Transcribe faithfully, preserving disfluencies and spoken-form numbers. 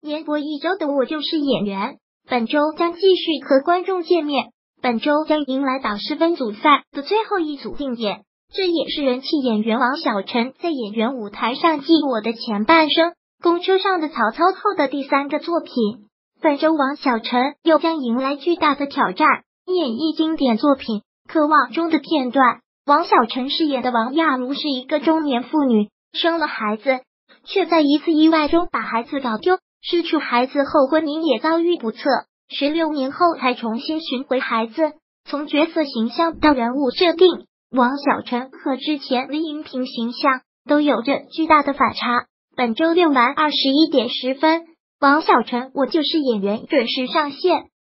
连播一周的《我就是演员》，本周将继续和观众见面。本周将迎来导师分组赛的最后一组竞演，这也是人气演员王晓晨在演员舞台上继《我的前半生》《公车上的曹操》后的第三个作品。本周王晓晨又将迎来巨大的挑战，演绎经典作品《渴望》中的片段。王晓晨饰演的王亚茹是一个中年妇女，生了孩子，却在一次意外中把孩子搞丢，失去孩子后婚姻也遭遇不测，十六年后才重新寻回孩子。从角色形象到人物设定，王晓晨和之前的荧屏形象都有着巨大的反差。本周六晚二十一点十分，王晓晨《我就是演员》准时上线。